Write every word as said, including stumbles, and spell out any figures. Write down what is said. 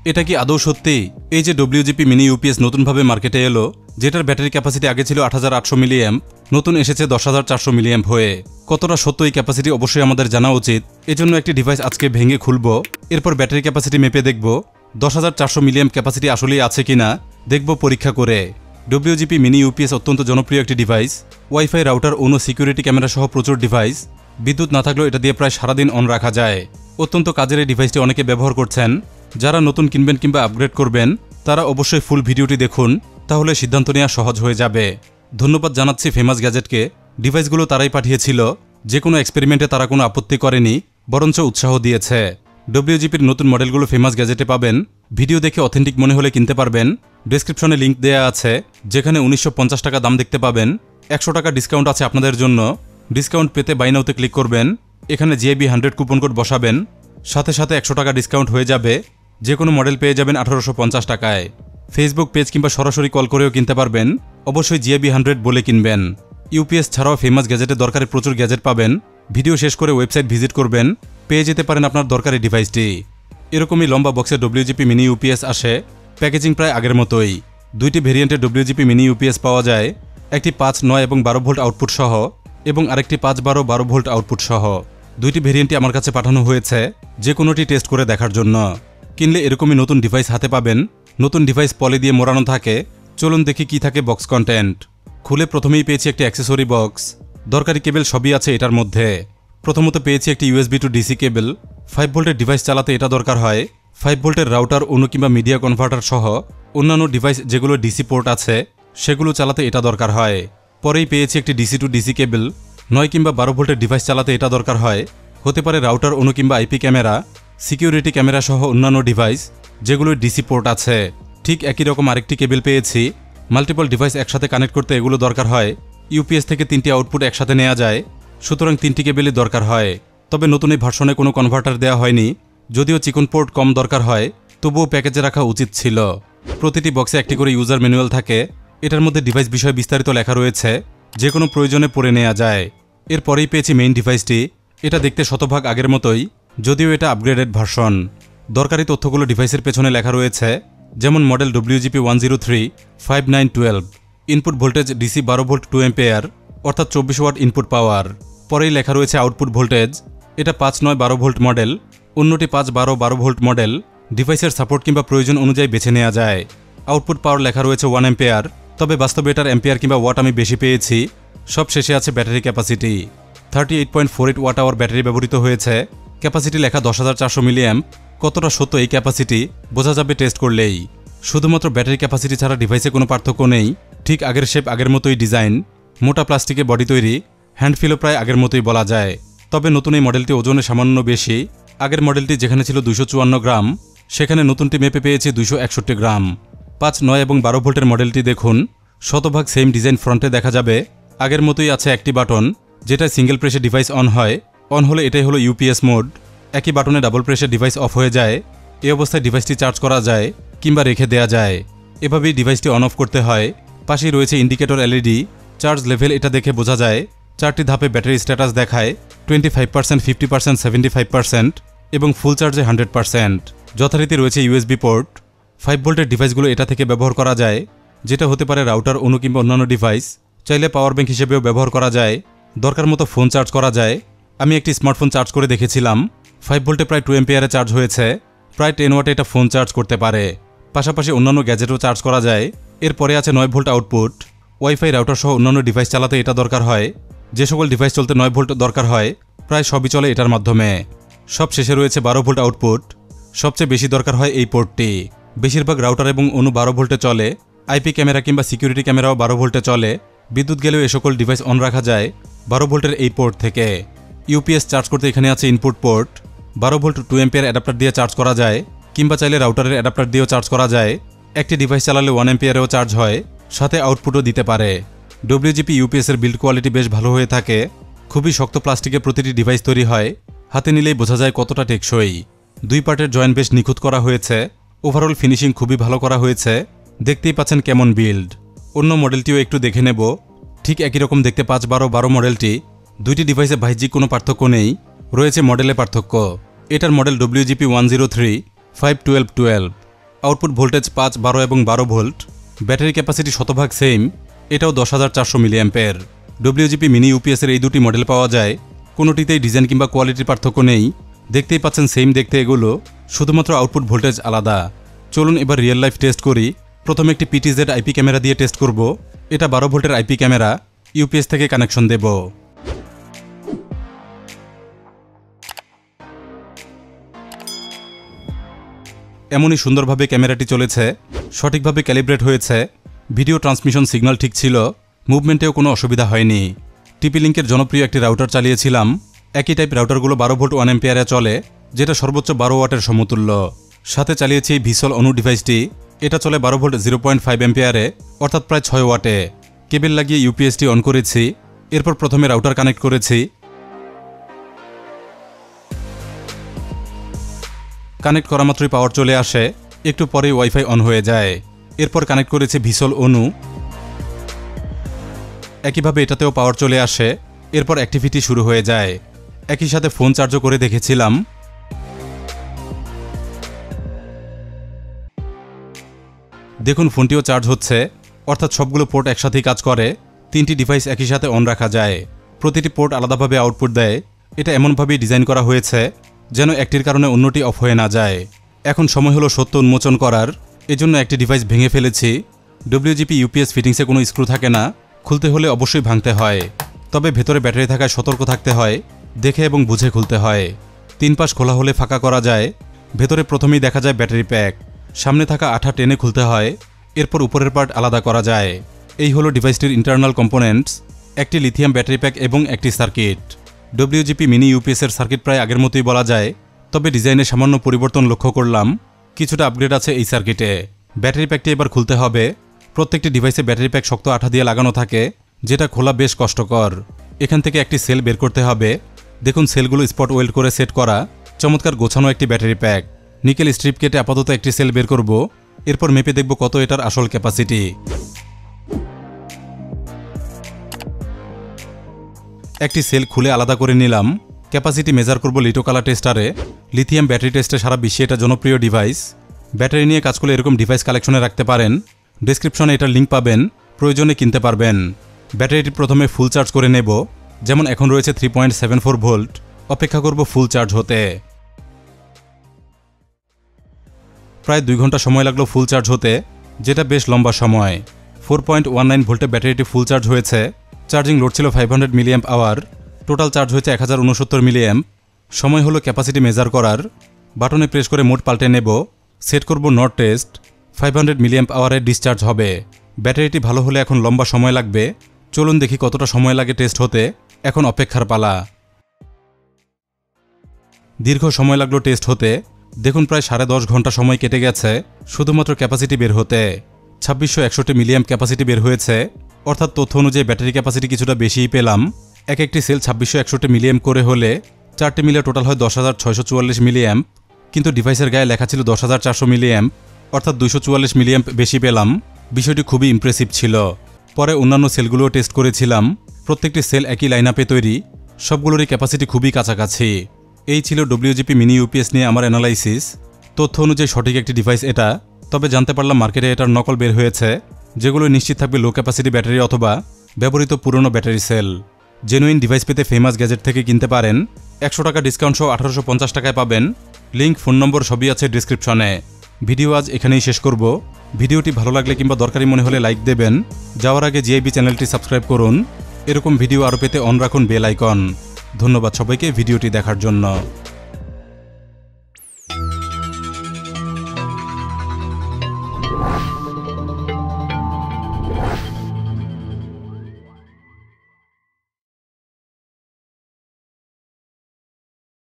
এটা কি আদৌ সত্যি? এই যে ডব্লিউজিপি মিনি ইউপিএস নতুনভাবে মার্কেটে এলো, যেটার ব্যাটারি ক্যাপাসিটি আগে ছিল আট হাজার আটশো মিলি অ্যাম্প, নতুন এসেছে দশ হাজার চারশো মিলি অ্যাম্প হয়ে। কতটা সত্য এই ক্যাপাসিটি অবশ্যই আমাদের জানা উচিত। এজন্য একটি ডিভাইস আজকে ভেঙে খুলব, এরপর ব্যাটারি ক্যাপাসিটি মেপে দেখব দশ হাজার চারশো মিলি অ্যাম্প ক্যাপাসিটি আসলেই আছে কিনা, দেখব পরীক্ষা করে। ডব্লিউজিপি মিনি ইউপিএস অত্যন্ত জনপ্রিয় একটি ডিভাইস। ওয়াইফাই, রাউটার, অন্য সিকিউরিটি ক্যামেরা সহ প্রচুর ডিভাইস। বিদ্যুৎ না থাকলেও এটা দিয়ে প্রায় সারাদিন অন রাখা যায়। অত্যন্ত কাজের এই ডিভাইসটি অনেকে ব্যবহার করছেন। যারা নতুন কিনবেন কিংবা আপগ্রেড করবেন তারা অবশ্যই ফুল ভিডিওটি দেখুন, তাহলে সিদ্ধান্ত নেওয়া সহজ হয়ে যাবে। ধন্যবাদ জানাচ্ছি ফেমাস গ্যাজেটকে। ডিভাইসগুলো তারাই পাঠিয়েছিল, যে কোনো এক্সপেরিমেন্টে তারা কোনো আপত্তি করেনি, বরঞ্চ উৎসাহ দিয়েছে। ডব্লিউজিপির নতুন মডেলগুলো ফেমাস গ্যাজেটে পাবেন। ভিডিও দেখে অথেন্টিক মনে হলে কিনতে পারবেন। ডেসক্রিপশনে লিঙ্ক দেয়া আছে, যেখানে উনিশশো পঞ্চাশ টাকা দাম দেখতে পাবেন। একশো টাকা ডিসকাউন্ট আছে আপনাদের জন্য। ডিসকাউন্ট পেতে বাই নাওতে ক্লিক করবেন। এখানে জিএবি হান্ড্রেড কুপন কোড বসাবেন, সাথে সাথে একশো টাকা ডিসকাউন্ট হয়ে যাবে। যে কোনো মডেল পেয়ে যাবেন আঠারোশো পঞ্চাশ টাকায়। ফেসবুক পেজ কিংবা সরাসরি কল করেও কিনতে পারবেন। অবশ্যই জিএবি হান্ড্রেড বলে কিনবেন। ইউপিএস ছাড়াও ফেমাস গ্যাজেটে দরকারি প্রচুর গ্যাজেট পাবেন। ভিডিও শেষ করে ওয়েবসাইট ভিজিট করবেন, পেয়ে যেতে পারেন আপনার দরকারি ডিভাইসটি। এরকমই লম্বা বক্সে ডব্লিউজিপি মিনি ইউপিএস আসে। প্যাকেজিং প্রায় আগের মতোই। দুইটি ভেরিয়েন্টে ডব্লিউজিপি মিনি ইউপিএস পাওয়া যায়, একটি পাঁচ, নয় এবং বারো ভোল্ট আউটপুট সহ, এবং আরেকটি পাঁচ, বারো, বারো ভোল্ট আউটপুট সহ। দুইটি ভেরিয়েন্টই আমার কাছে পাঠানো হয়েছে, যে কোনোটি টেস্ট করে দেখার জন্য। কিনলে এরকমই নতুন ডিভাইস হাতে পাবেন। নতুন ডিভাইস পলি দিয়ে মোড়ানো থাকে। চলুন দেখি কি থাকে বক্স কন্টেন্ট। খুলে প্রথমেই পেয়েছি একটি অ্যাক্সেসরি বক্স। দরকারি কেবল সবই আছে এটার মধ্যে। প্রথমত পেয়েছি একটি USB to DC cable. Five ভোল্টের ডিভাইস চালাতে এটা দরকার হয়। ফাইভ ভোল্টের রাউটার, অন্য কিংবা মিডিয়া কনভার্টার সহ অন্যান্য ডিভাইস যেগুলো ডিসি পোর্ট আছে সেগুলো চালাতে এটা দরকার হয়। পরেই পেয়েছি একটি ডিসি টু ডিসি কেবল। নয় কিংবা বারো ভোল্টের ডিভাইস চালাতে এটা দরকার হয়। হতে পারে রাউটার, অন্য কিংবা আইপি ক্যামেরা, সিকিউরিটি ক্যামেরা সহ অন্যান্য ডিভাইস যেগুলো ডিসি পোর্ট আছে। ঠিক একই রকম আরেকটি কেবল পেয়েছি। মাল্টিপল ডিভাইস একসাথে কানেক্ট করতে এগুলো দরকার হয়। ইউপিএস থেকে তিনটি আউটপুট একসাথে নেওয়া যায়, সুতরাং তিনটি কেবলই দরকার হয়। তবে নতুন এই ভার্সনে কোনো কনভার্টার দেওয়া হয়নি। যদিও চিকন পোর্ট কম দরকার হয়, তবুও প্যাকেজে রাখা উচিত ছিল। প্রতিটি বক্সে একটি করে ইউজার ম্যানুয়াল থাকে। এটার মধ্যে ডিভাইস বিষয়ে বিস্তারিত লেখা রয়েছে, যে কোনো প্রয়োজনে পড়ে নেওয়া যায়। এরপরেই পেয়েছি মেইন ডিভাইসটি। এটা দেখতে শতভাগ আগের মতোই, যদিও এটা আপগ্রেডেড ভার্সন। দরকারি তথ্যগুলো ডিভাইসের পেছনে লেখা রয়েছে, যেমন model WGP one zero three five nine twelve. Input voltage DC বারো ভোল্ট টু এম্পিয়ার, অর্থাৎ চব্বিশ ওয়াট ইনপুট পাওয়ার। পরেই লেখা রয়েছে আউটপুট ভোল্টেজ। এটা পাঁচ, নয়, বারো ভোল্ট মডেল। অন্যটি পাঁচ, বারো, বারো ভোল্ট মডেল। ডিভাইসের সাপোর্ট কিংবা প্রয়োজন অনুযায়ী বেছে নেওয়া যায়। আউটপুট পাওয়ার লেখা রয়েছে ওয়ান এম্পিয়ার, তবে বাস্তবে এটার এম্পিয়ার কিংবা ওয়াট আমি বেশি পেয়েছি। সব শেষে আছে battery capacity. Thirty eight point four eight watt hour battery ব্যবহৃত হয়েছে। ক্যাপাসিটি লেখা দশ হাজার চারশো মিলি অ্যাম্প। কতটা সত্য এই ক্যাপাসিটি বোঝা যাবে টেস্ট করলেই। শুধুমাত্র ব্যাটারি ক্যাপাসিটি ছাড়া ডিভাইসে কোনো পার্থক্য নেই। ঠিক আগের শেপ, আগের মতোই ডিজাইন। মোটা প্লাস্টিকে বডি তৈরি। হ্যান্ডফিলও প্রায় আগের মতোই বলা যায়। তবে নতুন এই মডেলটি ওজনে সামান্য বেশি। আগের মডেলটি যেখানে ছিল দুইশো চুয়ান্ন গ্রাম, সেখানে নতুনটি মেপে পেয়েছি দুইশো একষট্টি গ্রাম। পাঁচ, নয় এবং বারো ভোল্টের মডেলটি দেখুন, শতভাগ সেম ডিজাইন। ফ্রন্টে দেখা যাবে আগের মতোই আছে একটি বাটন, যেটা সিঙ্গেল প্রেসে ডিভাইস অন হয়। অন হলে এটাই হলো ইউপিএস মোড। একই বাটনে ডাবল প্রেসে ডিভাইস অফ হয়ে যায়। এই অবস্থায় ডিভাইসটি চার্জ করা যায় কিংবা রেখে দেওয়া যায়। এভাবেই ডিভাইসটি অন অফ করতে হয়। পাশেই রয়েছে ইন্ডিকেটর এলইডি। চার্জ লেভেল এটা দেখে বোঝা যায়। চারটি ধাপে ব্যাটারি স্ট্যাটাস দেখায়, twenty five percent, fifty percent, seventy five percent এবং ফুল চার্জে হান্ড্রেড পার্সেন্ট। যথারীতি রয়েছে ইউএসবি পোর্ট। ফাইভ ভোল্টের ডিভাইসগুলো এটা থেকে ব্যবহার করা যায়, যেটা হতে পারে রাউটার, অন্য কিংবা অন্যান্য ডিভাইস। চাইলে পাওয়ার ব্যাংক হিসেবেও ব্যবহার করা যায়। দরকার মতো ফোন চার্জ করা যায়। আমি একটি স্মার্টফোন চার্জ করে দেখেছিলাম। ফাইভ ভোল্টে প্রায় টু এম্পিয়ারে চার্জ হয়েছে। প্রায় টেন ওয়াটে এটা ফোন চার্জ করতে পারে। পাশাপাশি অন্যান্য গ্যাজেটও চার্জ করা যায়। এরপরে আছে নয় ভোল্ট আউটপুট। ওয়াইফাই, রাউটার সহ অন্যান্য ডিভাইস চালাতে এটা দরকার হয়। যে সকল ডিভাইস চলতে নয় ভোল্ট দরকার হয়, প্রায় সবই চলে এটার মাধ্যমে। সব শেষে রয়েছে বারো ভোল্ট আউটপুট। সবচেয়ে বেশি দরকার হয় এই পোর্টটি। বেশিরভাগ রাউটার এবং অণু বারো ভোল্টে চলে। আইপি ক্যামেরা কিংবা সিকিউরিটি ক্যামেরাও বারো ভোল্টে চলে। বিদ্যুৎ গেলেও এ সকল ডিভাইস অন রাখা যায় বারো ভোল্টের এই পোর্ট থেকে। ইউপিএস চার্জ করতে এখানে আছে ইনপুট পোর্ট। বারো ভোল্ট টু এম্পিয়ার অ্যাডাপ্টার দিয়ে চার্জ করা যায়, কিংবা চাইলে রাউটারের অ্যাডাপ্টার দিয়েও চার্জ করা যায়। একটি ডিভাইস চালালে ওয়ান এম্পিয়ারেও চার্জ হয়, সাথে আউটপুটও দিতে পারে। ডব্লিউজিপি ইউপিএস এর বিল্ড কোয়ালিটি বেশ ভালো হয়ে থাকে। খুবই শক্ত প্লাস্টিকের প্রতিটি ডিভাইস তৈরি হয়। হাতে নিলেই বোঝা যায় কতটা টেকসই। দুই পার্টের জয়েন্ট বেশ নিখুঁত করা হয়েছে। ওভারঅল ফিনিশিং খুবই ভালো করা হয়েছে। দেখতেই পাচ্ছেন কেমন বিল্ড। অন্য মডেলটিও একটু দেখে নেব। ঠিক একই রকম দেখতে পাঁচ, বারো, বারো মডেলটি। দুইটি ডিভাইসে বাহ্যিক কোনো পার্থক্য নেই, রয়েছে মডেলে পার্থক্য। এটার model WGP one zero three five twelve twelve. Output voltage পাঁচ, বারো এবং বারো ভোল্ট। ব্যাটারি ক্যাপাসিটি শতভাগ সেম, এটাও দশ হাজার চারশো মিলি অ্যাম্পের। ডব্লিউজিপি মিনি ইউপিএসের এই দুটি মডেল পাওয়া যায়, কোনোটিতেই ডিজাইন কিংবা কোয়ালিটির পার্থক্য নেই। দেখতেই পাচ্ছেন সেম দেখতে এগুলো, শুধুমাত্র আউটপুট ভোল্টেজ আলাদা। চলুন এবার রিয়েল লাইফ টেস্ট করি। প্রথমে একটি পিটিজেড আইপি ক্যামেরা দিয়ে টেস্ট করব। এটা বারো ভোল্টের আইপি ক্যামেরা, ইউপিএস থেকে কানেকশন দেব। এমনই সুন্দরভাবে ক্যামেরাটি চলেছে, সঠিকভাবে ক্যালিব্রেট হয়েছে, ভিডিও ট্রান্সমিশন সিগন্যাল ঠিক ছিল, মুভমেন্টেও কোনো অসুবিধা হয়নি। টিপি লিঙ্কের জনপ্রিয় একটি রাউটার চালিয়েছিলাম। একই টাইপ রাউটারগুলো বারো ভোল্ট ওয়ান এম্পিয়ারে চলে, যেটা সর্বোচ্চ বারো ওয়াটের সমতুল্য। সাথে চালিয়েছি এই ভিসল অনু ডিভাইসটি, এটা চলে বারো ভোল্ট জিরো পয়েন্ট ফাইভ এম্পিয়ারে, অর্থাৎ প্রায় ছয় ওয়াটে। কেবল লাগিয়ে ইউপিএসটি অন করেছি, এরপর প্রথমে রাউটার কানেক্ট করেছি। কানেক্ট করা মাত্রই পাওয়ার চলে আসে, একটু পরে ওয়াইফাই অন হয়ে যায়। এরপর কানেক্ট করেছি ভিসল অনু, একইভাবে এটাতেও পাওয়ার চলে আসে, এরপর অ্যাক্টিভিটি শুরু হয়ে যায়। একই সাথে ফোন চার্জও করে দেখেছিলাম। দেখুন ফোনটিও চার্জ হচ্ছে, অর্থাৎ সবগুলো পোর্ট একসাথেই কাজ করে। তিনটি ডিভাইস একই সাথে অন রাখা যায়, প্রতিটি পোর্ট আলাদাভাবে আউটপুট দেয়। এটা এমনভাবেই ডিজাইন করা হয়েছে যেন একটির কারণে অন্যটি অফ হয়ে না যায়। এখন সময় হলো সত্য উন্মোচন করার, এজন্য একটি ডিভাইস ভেঙে ফেলেছি। ডব্লিউজিপি ইউপিএস ফিটিংসে কোনো স্ক্রু থাকে না, খুলতে হলে অবশ্যই ভাঙতে হয়। তবে ভেতরে ব্যাটারি থাকায় সতর্ক থাকতে হয়, দেখে এবং বুঝে খুলতে হয়। তিন পাশ খোলা হলে ফাঁকা করা যায়। ভেতরে প্রথমেই দেখা যায় ব্যাটারি প্যাক, সামনে থাকা আঠা টেনে খুলতে হয়, এরপর উপরের পার্ট আলাদা করা যায়। এই হলো ডিভাইসটির ইন্টারনাল কম্পোনেন্টস, একটি লিথিয়াম ব্যাটারি প্যাক এবং একটি সার্কিট। ডব্লিউজিপি মিনি ইউপিএসের সার্কিট প্রায় আগের মতোই বলা যায়, তবে ডিজাইনে সামান্য পরিবর্তন লক্ষ্য করলাম, কিছুটা আপগ্রেড আছে এই সার্কিটে। ব্যাটারি প্যাকটি এবার খুলতে হবে। প্রত্যেকটি ডিভাইসে ব্যাটারি প্যাক শক্ত আঠা দিয়ে লাগানো থাকে, যেটা খোলা বেশ কষ্টকর। এখান থেকে একটি সেল বের করতে হবে। দেখুন সেলগুলো স্পট ওয়েল্ড করে সেট করা, চমৎকার গোছানো একটি ব্যাটারি প্যাক। নিকেল স্ট্রিপ কেটে আপাতত একটি সেল বের করব, এরপর মেপে দেখব কত এটার আসল ক্যাপাসিটি। একটি সেল খুলে আলাদা করে নিলাম। ক্যাপাসিটি মেজার করব লিটোকালা টেস্টারে। লিথিয়াম ব্যাটারি টেস্টে সারা বিশ্বে এটা জনপ্রিয় ডিভাইস। ব্যাটারি নিয়ে কাজ করলে এরকম ডিভাইস কালেকশনে রাখতে পারেন। ডেসক্রিপশনে এটার লিঙ্ক পাবেন, প্রয়োজনে কিনতে পারবেন। ব্যাটারিটি প্রথমে ফুল চার্জ করে নেব, যেমন এখন রয়েছে three point seven four volt. অপেক্ষা করব ফুল চার্জ হতে। প্রায় দুই ঘন্টা সময় লাগলো ফুল চার্জ হতে, যেটা বেশ লম্বা সময়। ফোর পয়েন্ট ওয়ান নাইন ভোল্টে ব্যাটারিটি ফুল চার্জ হয়েছে। চার্জিং লোড ছিল five hundred milli amp hour. Total charge হয়েছে এক হাজার উনসত্তর মিলি অ্যাম্প। সময় হলো ক্যাপাসিটি মেজার করার। বাটনে প্রেস করে মোড পাল্টে নেব। সেট করব not test. Five hundred milli amp আওয়ারে ডিসচার্জ হবে। ব্যাটারিটি ভালো হলে এখন লম্বা সময় লাগবে। চলুন দেখি কতটা সময় লাগে টেস্ট হতে। এখন অপেক্ষার পালা। দীর্ঘ সময় লাগলো টেস্ট হতে। দেখুন প্রায় সাড়ে দশ ঘন্টা সময় কেটে গেছে শুধুমাত্র ক্যাপাসিটি বের হতে। ছাব্বিশশো একষট্টি মিলিয়াম ক্যাপাসিটি বের হয়েছে, অর্থাৎ তথ্য অনুযায়ী ব্যাটারি ক্যাপাসিটি কিছুটা বেশিই পেলাম। এক একটি সেল ছাব্বিশশো একষট্টি মিলিয়াম করে হলে চারটি মিলে টোটাল হয় দশ হাজার ছয়শো চুয়াল্লিশ মিলিয়াম্প, কিন্তু ডিভাইসের গায়ে লেখা ছিল দশ হাজার চারশো মিলিয়াম্প, অর্থাৎ দুইশো চুয়াল্লিশ মিলিয়াম্প বেশি পেলাম। বিষয়টি খুবই ইমপ্রেসিভ ছিল। পরে অন্যান্য সেলগুলোও টেস্ট করেছিলাম। প্রত্যেকটি সেল একই লাইন আপে তৈরি, সবগুলোরই ক্যাপাসিটি খুবই কাছাকাছি। এই ছিল ডব্লিউজিপি মিনি ইউপিএস নিয়ে আমার অ্যানালাইসিস। তথ্য অনুযায়ী সঠিক একটি ডিভাইস এটা, তবে জানতে পারলাম মার্কেটে এটার নকল বের হয়েছে, যেগুলো নিশ্চিত থাকবে লো ক্যাপাসিটি ব্যাটারি অথবা ব্যবহৃত পুরনো ব্যাটারি সেল। জেনুইন ডিভাইস পেতে ফেমাস গ্যাজেট থেকে কিনতে পারেন। একশো টাকা ডিসকাউন্ট সহ আঠারোশো পঞ্চাশ টাকায় পাবেন। লিঙ্ক, ফোন নম্বর সবই আছে ডিসক্রিপশনে। ভিডিও আজ এখানেই শেষ করব। ভিডিওটি ভালো লাগলে কিংবা দরকারি মনে হলে লাইক দেবেন। যাওয়ার আগে জিআইবি চ্যানেলটি সাবস্ক্রাইব করুন। এরকম ভিডিও আরও পেতে অন রাখুন বেল আইকন। ধন্যবাদ সবাইকে ভিডিওটি দেখার জন্য।